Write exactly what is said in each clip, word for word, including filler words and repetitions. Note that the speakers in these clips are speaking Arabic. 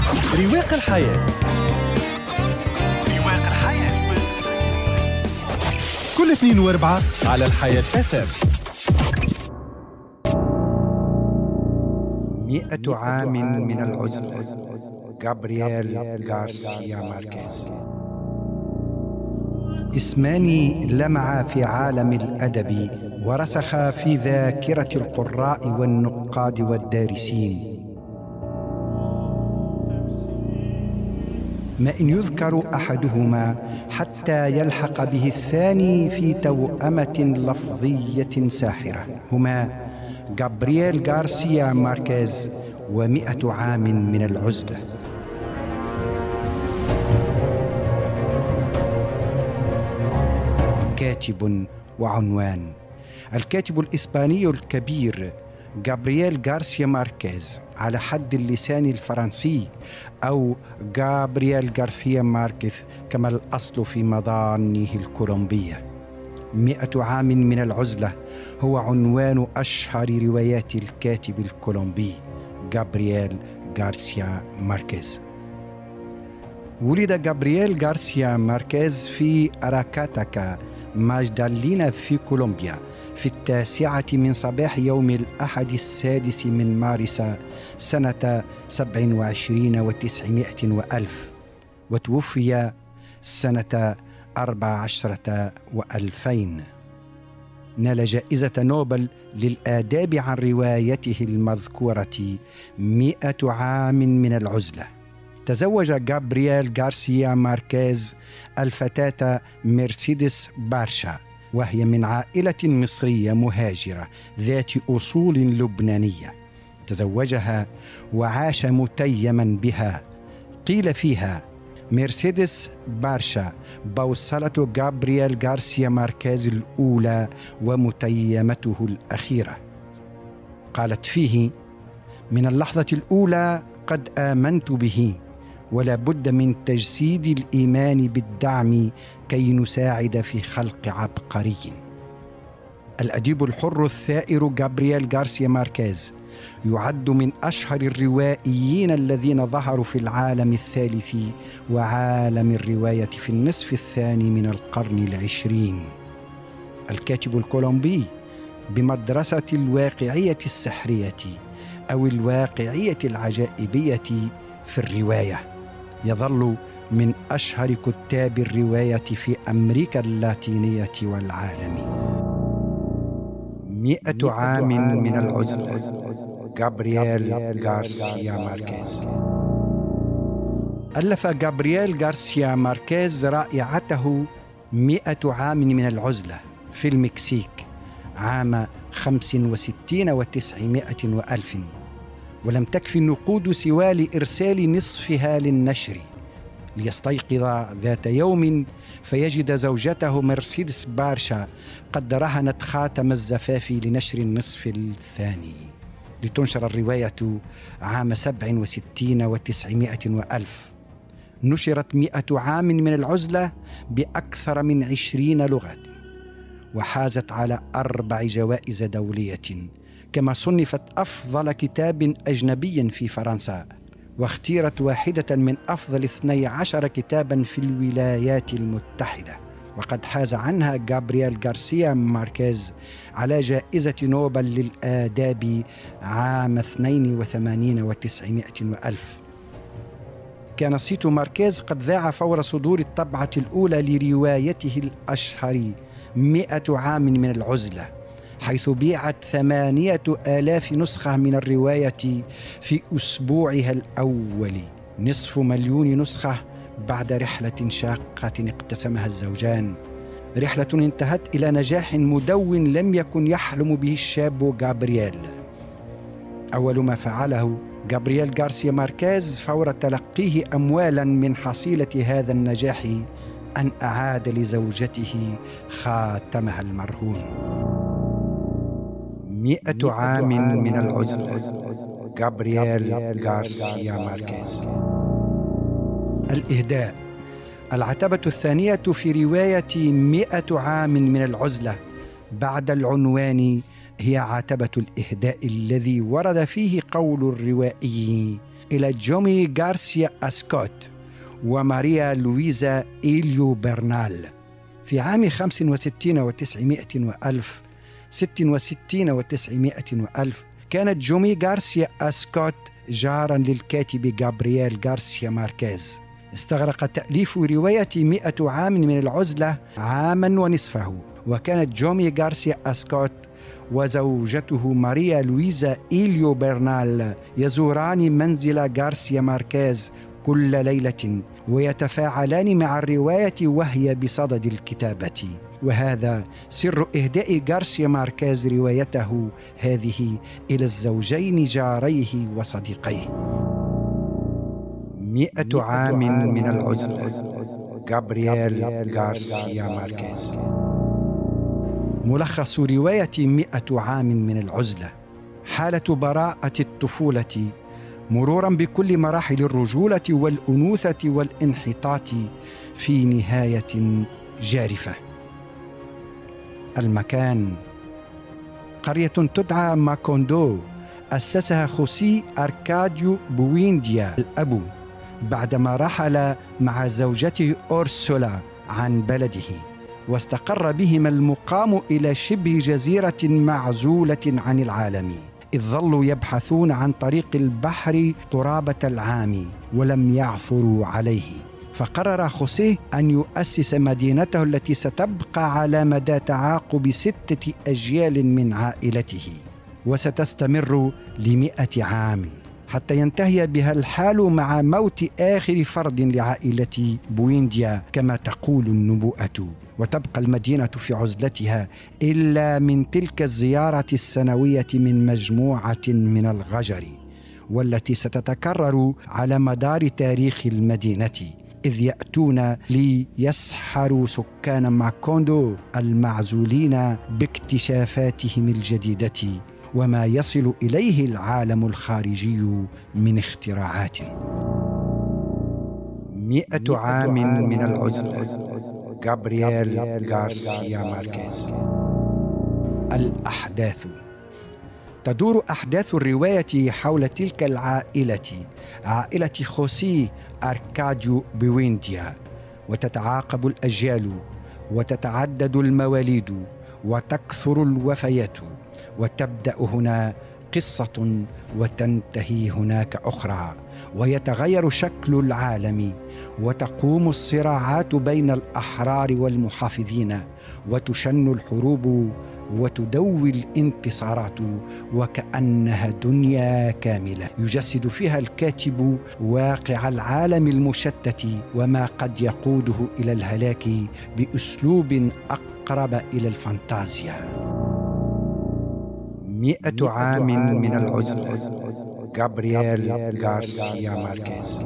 رواق الحياة. رواق الحياة كل اثنين واربعة على الحياة اف ام. مئة عام من العزلة، غابرييل غارسيا ماركيز. اسمان لمعا في عالم الأدب ورسخا في ذاكرة القراء والنقاد والدارسين. ما إن يذكر أحدهما حتى يلحق به الثاني في توأمة لفظية ساحرة، هما غابرييل غارسيا ماركيز ومئة عام من العزلة. كاتب وعنوان. الكاتب الإسباني الكبير غابرييل غارسيا ماركيز على حد اللسان الفرنسي، أو غابرييل غارسيا ماركيز كما الأصل في مظانه الكولومبية. مئة عام من العزلة هو عنوان أشهر روايات الكاتب الكولومبي غابرييل غارسيا ماركيز. ولد غابرييل غارسيا ماركيز في أراكاتاكا ماجدالينا في كولومبيا في التاسعة من صباح يوم الأحد السادس من مارس سنة سبع وعشرين وتسعمائة وألف، وتوفي سنة أربع عشرة وألفين. نال جائزة نوبل للآداب عن روايته المذكورة مئة عام من العزلة. تزوج غابرييل غارسيا ماركيز الفتاة مرسيدس بارشا، وهي من عائلة مصرية مهاجرة ذات أصول لبنانية. تزوجها وعاش متيما بها. قيل فيها: مرسيدس بارشا بوصلة غابرييل غارسيا ماركيز الأولى ومتيمته الأخيرة. قالت فيه: من اللحظة الأولى قد آمنت به، ولا بد من تجسيد الإيمان بالدعم كي نساعد في خلق عبقري. الأديب الحر الثائر غابرييل غارسيا ماركيز يعد من أشهر الروائيين الذين ظهروا في العالم الثالث وعالم الرواية في النصف الثاني من القرن العشرين. الكاتب الكولومبي بمدرسة الواقعية السحرية أو الواقعية العجائبية في الرواية، يظل من أشهر كتاب الرواية في أمريكا اللاتينية والعالم. مئة عام من العزلة، غابرييل غارسيا ماركيز. ألف غابرييل غارسيا ماركيز رائعته مئة عام من العزلة في المكسيك عام خمس وستين وتسعمائة وألف، ولم تكفي النقود سوى لإرسال نصفها للنشر، ليستيقظ ذات يوم فيجد زوجته مرسيدس بارشا قد رهنت خاتم الزفاف لنشر النصف الثاني. لتنشر الرواية عام سبع وستين وتسعمائة وألف. نشرت مئة عام من العزلة بأكثر من عشرين لغة، وحازت على أربع جوائز دولية، كما صنفت أفضل كتاب أجنبي في فرنسا، واختيرت واحدة من أفضل اثني عشر كتابا في الولايات المتحدة. وقد حاز عنها غابرييل غارسيا ماركيز على جائزة نوبل للآداب عام اثنين وثمانين وتسعمائة وألف. كان صيت ماركيز قد ذاع فور صدور الطبعة الأولى لروايته الأشهر مئة عام من العزلة، حيث بيعت ثمانية آلاف نسخة من الرواية في أسبوعها الأول، نصف مليون نسخة بعد رحلة شاقة اقتسمها الزوجان. رحلة انتهت إلى نجاح مدون لم يكن يحلم به الشاب غابرييل. أول ما فعله غابرييل غارسيا ماركيز فور تلقيه أموالا من حصيلة هذا النجاح أن أعاد لزوجته خاتمها المرهون. مئة عام من العزلة، غابرييل غارسيا ماركيز. الإهداء. العتبة الثانية في رواية مئة عام من العزلة بعد العنوان هي عتبة الإهداء، الذي ورد فيه قول الروائي: إلى جومي غارسيا أسكوت وماريا لويزا إيليو برنال. في عام خمس وستين وتسعمائة وألف ست وستين وتسعمائة وألف كانت جومي غارسيا أسكوت جارا للكاتب غابرييل غارسيا ماركيز. استغرق تأليف رواية مئة عام من العزلة عاما ونصفه، وكانت جومي غارسيا أسكوت وزوجته ماريا لويزا إيليو برنال يزوران منزل غارسيا ماركيز كل ليلة ويتفاعلان مع الرواية وهي بصدد الكتابة. وهذا سر إهداء غارسيا ماركيز روايته هذه إلى الزوجين جاريه وصديقيه. مئة عام من العزلة، غابرييل غارسيا ماركيز. ملخص رواية مئة عام من العزلة: حالة براءة الطفولة مرورا بكل مراحل الرجولة والأنوثة والانحطاط في نهاية جارفة. المكان: قرية تدعى ماكوندو، أسسها خوسي أركاديو بوينديا الأب بعدما رحل مع زوجته أورسولا عن بلده، واستقر بهما المقام إلى شبه جزيرة معزولة عن العالم، إذ ظلوا يبحثون عن طريق البحر قرابة العام ولم يعثروا عليه. فقرر خوسيه أن يؤسس مدينته التي ستبقى على مدى تعاقب ستة أجيال من عائلته، وستستمر لمئة عام حتى ينتهي بها الحال مع موت آخر فرد لعائلة بوينديا كما تقول النبوءة، وتبقى المدينة في عزلتها إلا من تلك الزيارة السنوية من مجموعة من الغجر، والتي ستتكرر على مدار تاريخ المدينة، إذ يأتون ليسحروا سكان ماكوندو المعزولين باكتشافاتهم الجديدة وما يصل إليه العالم الخارجي من اختراعات. مئة عام من العزلة، غابرييل غارسيا ماركيز. الأحداث: تدور أحداث الرواية حول تلك العائلة، عائلة خوسي أركاديو بوينديا، وتتعاقب الأجيال وتتعدد المواليد وتكثر الوفيات، وتبدأ هنا قصة وتنتهي هناك أخرى، ويتغير شكل العالم، وتقوم الصراعات بين الأحرار والمحافظين، وتشن الحروب وتدوي الانتصارات، وكأنها دنيا كاملة يجسد فيها الكاتب واقع العالم المشتت وما قد يقوده إلى الهلاك بأسلوب أقرب إلى الفانتازيا. مئة عام من العزلة، غابرييل غارسيا ماركيز.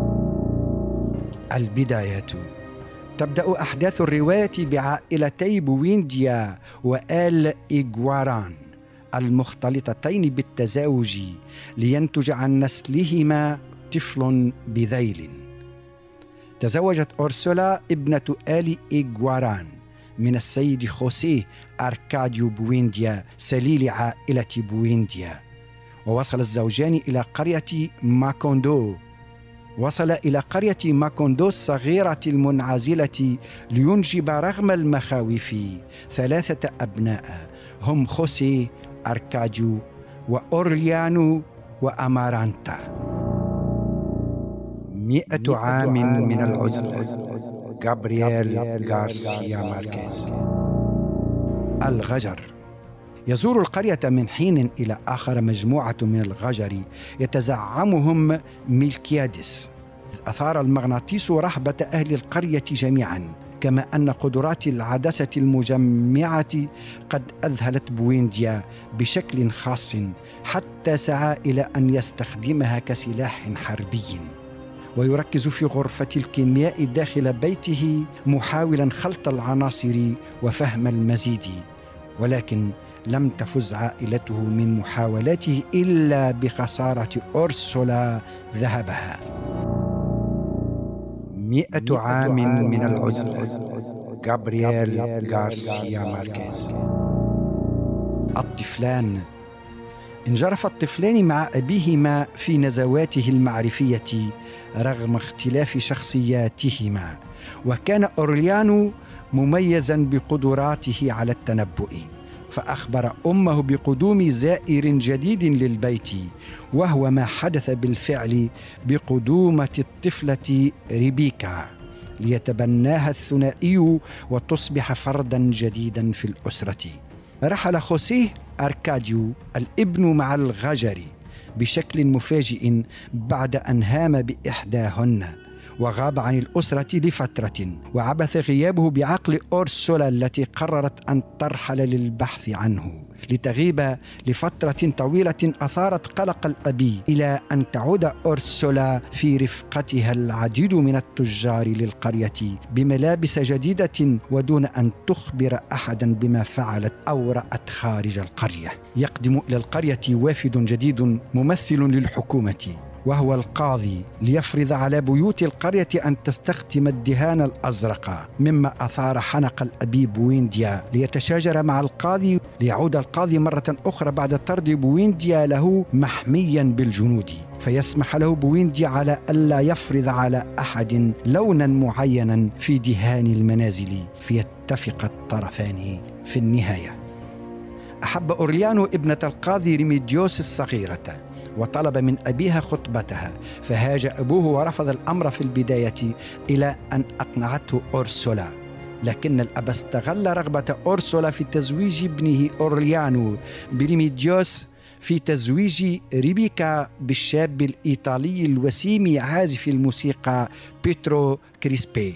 البداية: تبدأ أحداث الرواية بعائلتي بوينديا وآل إيغواران المختلطتين بالتزاوج لينتج عن نسلهما طفل بذيل. تزوجت أورسولا ابنة آل إيغواران من السيد خوسيه أركاديو بوينديا سليل عائلة بوينديا، ووصل الزوجان إلى قرية ماكوندو. وصل إلى قرية ماكوندو الصغيرة المنعزلة لينجب رغم المخاوف ثلاثة أبناء، هم خوسي أركاديو وأورليانو وأمارانتا. مئة عام من العزلة، غابرييل غارسيا ماركيز. الغجر: يزور القرية من حين إلى آخر مجموعة من الغجر يتزعمهم ميلكيادس. أثار المغناطيس رهبة أهل القرية جميعا، كما أن قدرات العدسة المجمعة قد أذهلت بوينديا بشكل خاص، حتى سعى إلى أن يستخدمها كسلاح حربي. ويركز في غرفة الكيمياء داخل بيته محاولا خلط العناصر وفهم المزيد، ولكن لم تفز عائلته من محاولاته إلا بخسارة أورسولا ذهبها. مئة عام من العزلة، غابرييل غارسيا ماركيز. الطفلان: انجرف الطفلان مع أبيهما في نزواته المعرفية رغم اختلاف شخصياتهما، وكان أورليانو مميزا بقدراته على التنبؤ، فأخبر أمه بقدوم زائر جديد للبيت، وهو ما حدث بالفعل بقدومة الطفلة ريبيكا ليتبناها الثنائي وتصبح فردا جديدا في الأسرة. رحل خوسيه أركاديو الابن مع الغجر بشكل مفاجئ بعد أن هام بإحداهن، وغاب عن الأسرة لفترة، وعبث غيابه بعقل أورسولا التي قررت أن ترحل للبحث عنه، لتغيب لفترة طويلة أثارت قلق الأب، إلى أن تعود أورسولا في رفقتها العديد من التجار للقرية بملابس جديدة ودون أن تخبر أحدا بما فعلت أو رأت خارج القرية. يقدم إلى القرية وافد جديد ممثل للحكومة وهو القاضي، ليفرض على بيوت القرية أن تستخدم الدهان الأزرق، مما أثار حنق الأبي بوينديا ليتشاجر مع القاضي، ليعود القاضي مرة أخرى بعد طرد بوينديا له محميا بالجنود، فيسمح له بوينديا على ألا يفرض على أحد لونا معينا في دهان المنازل، فيتفق الطرفان في النهاية. أحب أورليانو ابنة القاضي ريميديوس الصغيرة وطلب من أبيها خطبتها، فهاج أبوه ورفض الأمر في البداية إلى أن أقنعته أورسولا، لكن الأب استغل رغبة أورسولا في تزويج ابنه أورليانو بريميديوس في تزويج ريبيكا بالشاب الإيطالي الوسيم عازف الموسيقى بيترو كريسبي،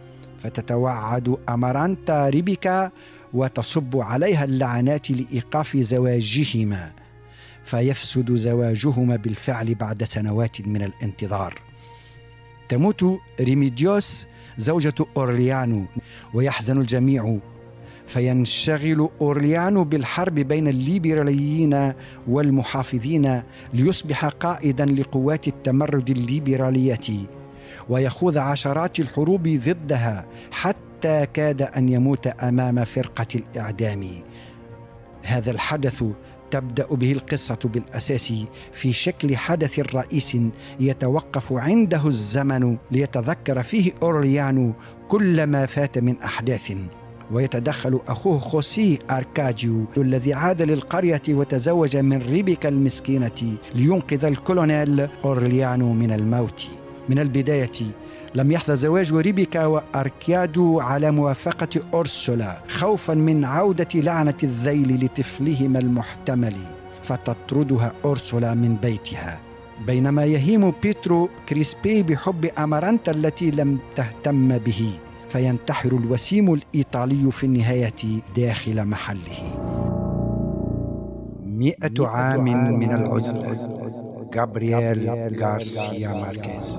فتتوعد أمارانتا ريبيكا وتصب عليها اللعنات لإيقاف زواجهما، فيفسد زواجهما بالفعل بعد سنوات من الانتظار. تموت ريميديوس زوجة أورليانو ويحزن الجميع، فينشغل أورليانو بالحرب بين الليبراليين والمحافظين ليصبح قائدا لقوات التمرد الليبرالية، ويخوض عشرات الحروب ضدها حتى كاد أن يموت أمام فرقة الإعدام. هذا الحدث تبدأ به القصة بالأساس في شكل حدث رئيس يتوقف عنده الزمن ليتذكر فيه أورليانو كل ما فات من أحداث، ويتدخل أخوه خوسيه أركاديو الذي عاد للقرية وتزوج من ريبيكا المسكينة لينقذ الكولونيل أورليانو من الموت. من البداية لم يحظى زواج ريبيكا وأركاديو على موافقة أورسولا خوفا من عودة لعنة الذيل لطفلهما المحتمل، فتطردها أورسولا من بيتها، بينما يهيم بيترو كريسبي بحب أمارانتا التي لم تهتم به، فينتحر الوسيم الإيطالي في النهاية داخل محله. مئة عام من العزلة. غابرييل غارسيا ماركيز.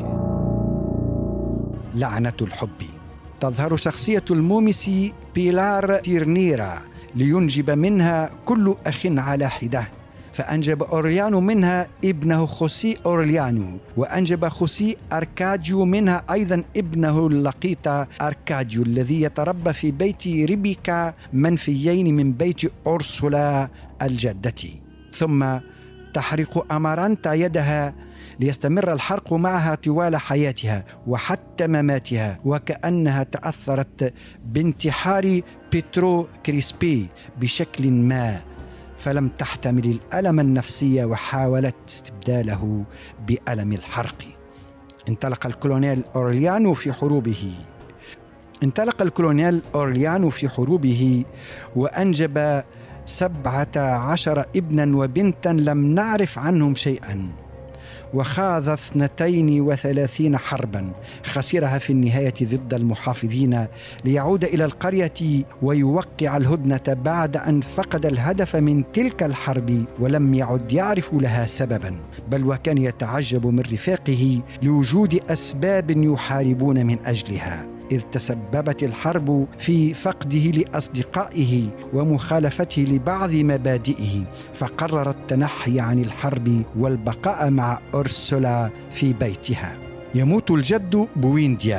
لعنة الحب. تظهر شخصية المومس بيلار تيرنيرا لينجب منها كل أخ على حدة، فأنجب أورليانو منها ابنه خوسي أورليانو، وأنجب خوسي أركاديو منها أيضا ابنه اللقيط أركاديو الذي يتربى في بيت ريبيكا منفيين من بيت أورسولا الجدة. ثم تحرق أمارانتا يدها ليستمر الحرق معها طوال حياتها وحتى مماتها، وكأنها تأثرت بانتحار بيترو كريسبي بشكل ما، فلم تحتمل الألم النفسي وحاولت استبداله بألم الحرق. انطلق الكولونيل أورليانو في حروبه انطلق الكولونيل أورليانو في حروبه وأنجب سبعة عشر ابنا وبنتا لم نعرف عنهم شيئا، وخاض اثنتين وثلاثين حربا خسرها في النهاية ضد المحافظين، ليعود إلى القرية ويوقع الهدنة بعد أن فقد الهدف من تلك الحرب ولم يعد يعرف لها سببا، بل وكان يتعجب من رفاقه لوجود أسباب يحاربون من أجلها، إذ تسببت الحرب في فقده لأصدقائه ومخالفته لبعض مبادئه، فقرر التنحي عن الحرب والبقاء مع أورسولا في بيتها. يموت الجد بوينديا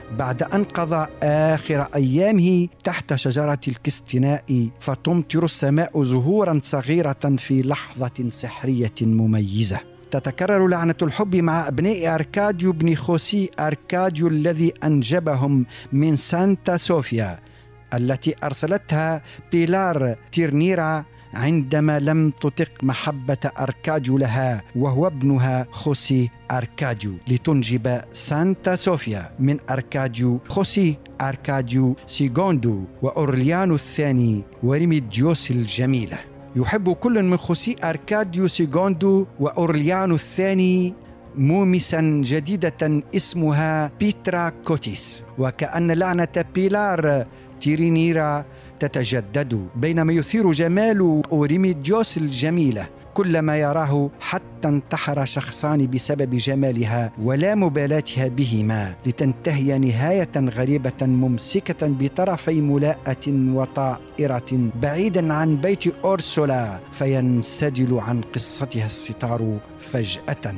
بعد أن قضى آخر أيامه تحت شجرة الكستناء، فتمطر السماء زهورا صغيرة في لحظة سحرية مميزة. تتكرر لعنة الحب مع أبناء أركاديو بن خوسي أركاديو الذي أنجبهم من سانتا صوفيا التي أرسلتها بيلار تيرنيرا عندما لم تطق محبة أركاديو لها وهو ابنها خوسي أركاديو، لتنجب سانتا صوفيا من أركاديو خوسي أركاديو سيغوندو وأورليانو الثاني وريميديوس الجميلة. يحب كل من خوسي أركاديو سيغوندو وأورليانو الثاني مومسا جديدة اسمها بيترا كوتيس، وكأن لعنة بيلار تيرينيرا تتجدد، بينما يثير جمال أوريميديوس الجميلة كلما يراه حتى انتحر شخصان بسبب جمالها ولا مبالاتها بهما، لتنتهي نهاية غريبة ممسكة بطرفي ملاءة وطائرة بعيدا عن بيت أورسولا، فينسدل عن قصتها الستار فجأة.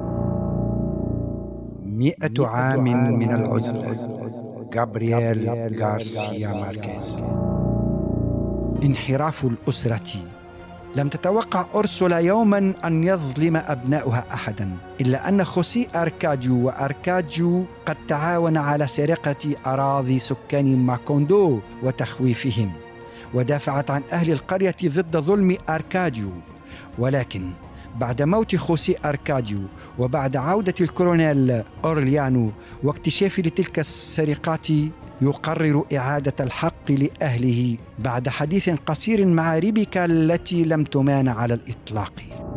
مئة عام من العزلة. غابرييل غارسيا ماركيز. انحراف الأسرة. لم تتوقع أورسولا يوما أن يظلم أبناؤها أحدا، إلا أن خوسي أركاديو وأركاديو قد تعاون على سرقة أراضي سكان ماكوندو وتخويفهم، ودافعت عن أهل القرية ضد ظلم أركاديو. ولكن بعد موت خوسي أركاديو وبعد عودة الكولونيل أورليانو واكتشاف لتلك السرقات، يقرر إعادة الحق لأهله بعد حديث قصير مع ريبيكا التي لم تمان على الإطلاق.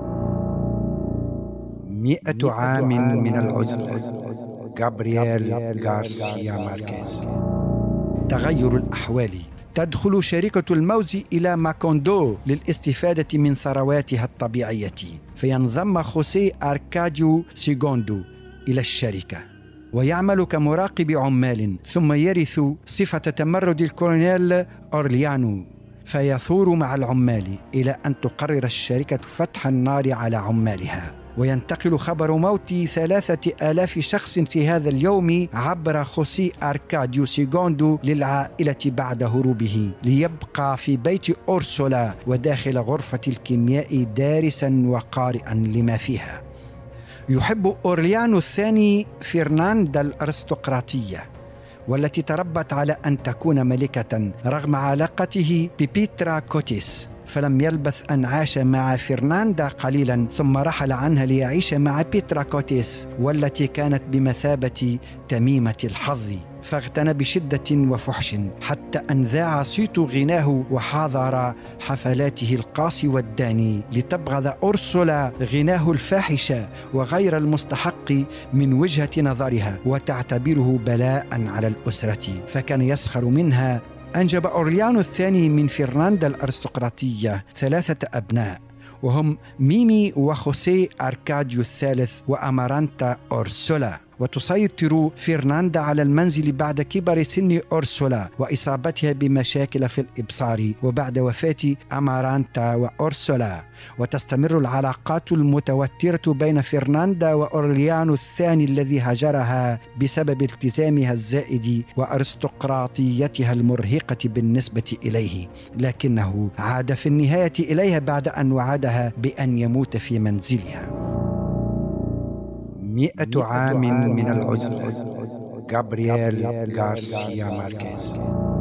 مئة عام من العزلة. غابرييل غارسيا ماركيز. تغير الأحوال. تدخل شركة الموز إلى ماكوندو للاستفادة من ثرواتها الطبيعية، فينضم خوسي أركاديو سيغوندو إلى الشركة ويعمل كمراقب عمال، ثم يرث صفة تمرد الكولونيل أورليانو، فيثور مع العمال إلى أن تقرر الشركة فتح النار على عمالها. وينتقل خبر موت ثلاثة آلاف شخص في هذا اليوم عبر خوسي أركاديو سيغوندو للعائلة بعد هروبه، ليبقى في بيت أورسولا وداخل غرفة الكيمياء دارسا وقارئا لما فيها. يحب أورليانو الثاني فرناندا الأرستقراطية، والتي تربت على أن تكون ملكة رغم علاقته ببيترا كوتيس، فلم يلبث أن عاش مع فرناندا قليلا ثم رحل عنها ليعيش مع بيترا كوتيس، والتي كانت بمثابة تميمة الحظ، فاغتنى بشدة وفحش حتى أن ذاع صيت غناه وحاضر حفلاته القاسي والداني، لتبغض أورسولا غناه الفاحش وغير المستحق من وجهة نظرها وتعتبره بلاء على الأسرة، فكان يسخر منها. أنجب أورليانو الثاني من فرناندا الأرستقراطية ثلاثة أبناء، وهم ميمي وخوسي أركاديو الثالث وأمارانتا أورسولا. وتسيطر فرناندا على المنزل بعد كبر سن أورسولا وإصابتها بمشاكل في الإبصار وبعد وفاة أمارانتا وأورسولا. وتستمر العلاقات المتوترة بين فرناندا وأورليانو الثاني الذي هاجرها بسبب التزامها الزائد وأرستقراطيتها المرهقة بالنسبة إليه، لكنه عاد في النهاية إليها بعد أن وعدها بأن يموت في منزلها. مئة عام من العزلة. غابرييل غارسيا ماركيز.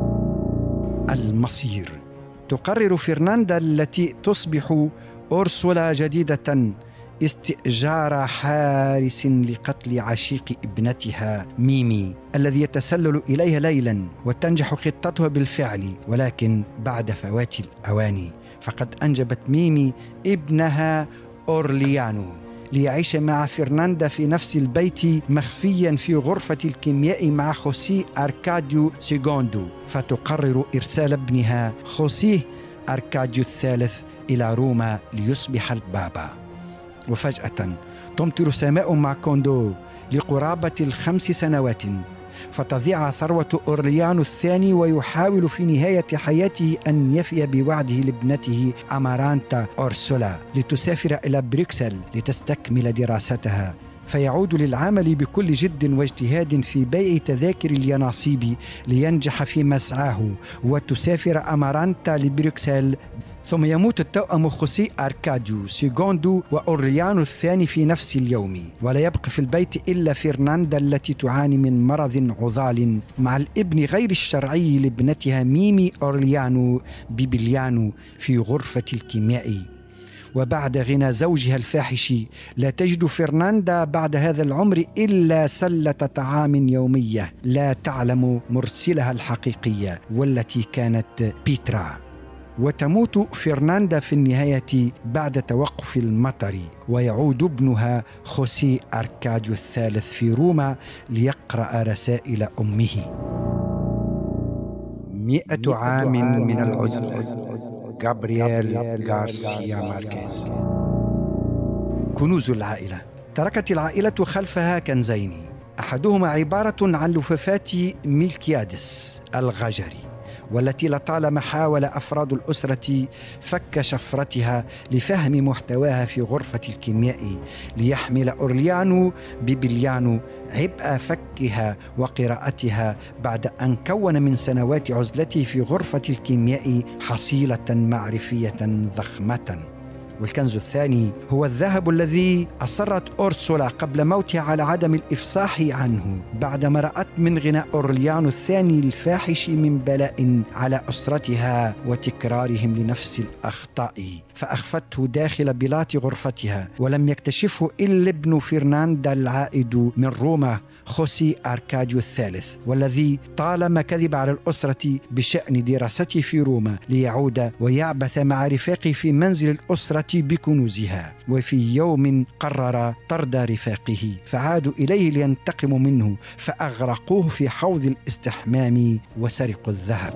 المصير. تقرر فرناندا التي تصبح أورسولا جديدة استئجار حارس لقتل عشيق ابنتها ميمي الذي يتسلل إليها ليلا، وتنجح خطتها بالفعل، ولكن بعد فوات الأوان، فقد أنجبت ميمي ابنها أورليانو ليعيش مع فرناندا في نفس البيت مخفيا في غرفة الكيمياء مع خوسي أركاديو سيغوندو، فتقرر إرسال ابنها خوسي أركاديو الثالث إلى روما ليصبح البابا. وفجأة تمطر سماء ماكوندو لقرابة الخمس سنوات، فتضيع ثروة أورليانو الثاني، ويحاول في نهاية حياته أن يفي بوعده لابنته أمارانتا أورسولا لتسافر إلى بروكسل لتستكمل دراستها، فيعود للعمل بكل جد واجتهاد في بيع تذاكر اليناصيب لينجح في مسعاه، وتسافر أمارانتا لبروكسل. ثم يموت التوأم خوسي أركاديو سيغوندو وأورليانو الثاني في نفس اليوم، ولا يبقى في البيت إلا فرناندا التي تعاني من مرض عضال مع الابن غير الشرعي لابنتها ميمي أورليانو بيبليانو في غرفة الكيمياء. وبعد غنى زوجها الفاحش لا تجد فرناندا بعد هذا العمر إلا سلة طعام يومية لا تعلم مرسلها الحقيقية والتي كانت بيترا. وتموت فرناندا في النهاية بعد توقف المطر، ويعود ابنها خوسي أركاديو الثالث في روما ليقرأ رسائل أمه. مئة عام من العزلة. غابرييل غارسيا ماركيز. كنوز العائلة. تركت العائلة خلفها كنزين، أحدهما عبارة عن لفافات ميلكيادس الغجري، والتي لطالما حاول أفراد الأسرة فك شفرتها لفهم محتواها في غرفة الكيمياء، ليحمل أورليانو بيبليانو عبء فكها وقراءتها بعد أن كون من سنوات عزلته في غرفة الكيمياء حصيلة معرفية ضخمة. والكنز الثاني هو الذهب الذي أصرت أورسولا قبل موتها على عدم الإفصاح عنه بعدما رأت من غناء أورليانو الثاني الفاحش من بلاء على أسرتها وتكرارهم لنفس الأخطاء، فأخفته داخل بلاط غرفتها، ولم يكتشفه إلا ابن فرناندا العائد من روما خوسي أركاديو الثالث، والذي طالما كذب على الأسرة بشأن دراسته في روما ليعود ويعبث مع رفاقه في منزل الأسرة بكنوزها. وفي يوم قرر طرد رفاقه فعادوا إليه لينتقموا منه، فأغرقوه في حوض الاستحمام وسرقوا الذهب.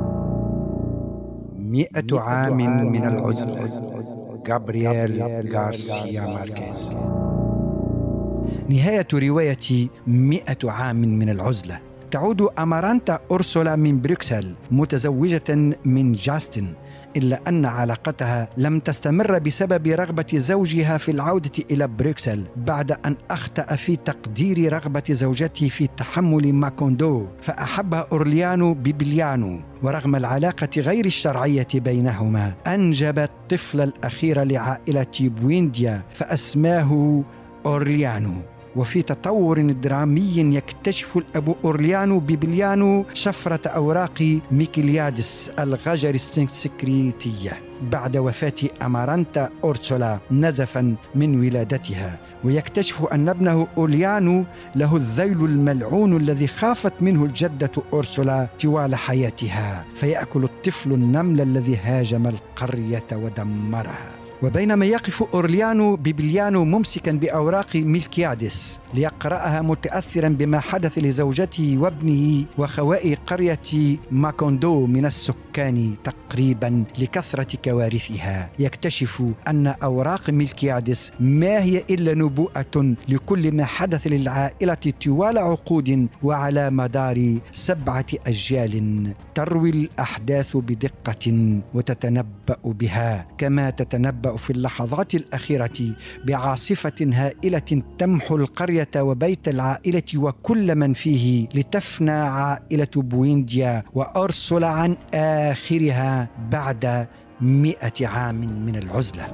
مئة عام من العزلة. غابرييل غارسيا ماركيز. نهاية رواية مئة عام من العزلة. تعود أمارانتا أورسولا من بروكسل متزوجة من جاستن، إلا أن علاقتها لم تستمر بسبب رغبة زوجها في العودة إلى بروكسل بعد أن أخطأ في تقدير رغبة زوجته في تحمل ماكوندو، فأحبها أورليانو بيبليانو، ورغم العلاقة غير الشرعية بينهما أنجب الطفل الأخير لعائلة بوينديا فأسماه أورليانو. وفي تطور درامي يكتشف الأب أورليانو بيبليانو شفرة أوراق ميكليادس الغجر السكريتية بعد وفاة أمارانتا أورسولا نزفا من ولادتها، ويكتشف أن ابنه أورليانو له الذيل الملعون الذي خافت منه الجدة أورسولا طوال حياتها، فيأكل الطفل النمل الذي هاجم القرية ودمرها. وبينما يقف أورليانو بيبليانو ممسكا بأوراق ميلكيادس ليقرأها متأثرا بما حدث لزوجته وابنه وخوائي قرية ماكوندو من السكان تقريبا لكثرة كوارثها، يكتشف أن أوراق ميلكيادس ما هي إلا نبوءة لكل ما حدث للعائلة طوال عقود وعلى مدار سبعة أجيال، تروي الأحداث بدقة وتتنبأ بها كما تتنبأ في اللحظات الأخيرة بعاصفة هائلة تمحو القرية وبيت العائلة وكل من فيه، لتفنى عائلة بوينديا وأورسولا عن آخرها بعد مئة عام من العزلة.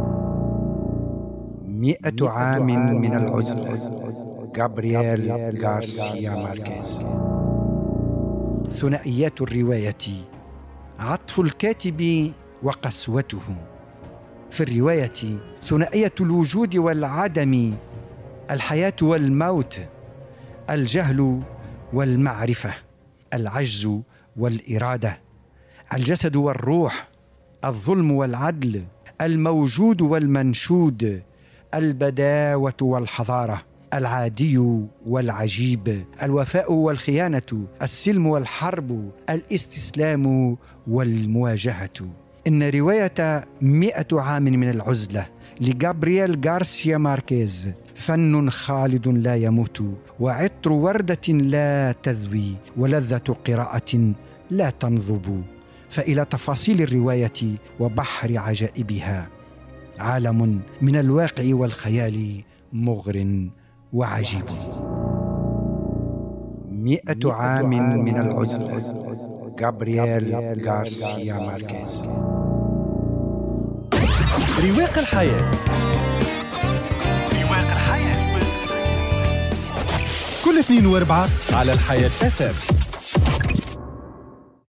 مئة عام من العزلة. غابرييل غارسيا ماركيز. ثنائيات الرواية. عطف الكاتب وقسوته. في الرواية ثنائية الوجود والعدم، الحياة والموت، الجهل والمعرفة، العجز والإرادة، الجسد والروح، الظلم والعدل، الموجود والمنشود، البداوة والحضارة، العادي والعجيب، الوفاء والخيانة، السلم والحرب، الاستسلام والمواجهة. إن رواية مئة عام من العزلة لغابرييل غارسيا ماركيز فن خالد لا يموت، وعطر وردة لا تذوي، ولذة قراءة لا تنضب. فإلى تفاصيل الرواية وبحر عجائبها، عالم من الواقع والخيال مغر وعجيب. مئة عام من العزلة. غابرييل غارسيا ماركيز. رواق الحياة. رواق الحياة كل اثنين واربعة على الحياة اف ام.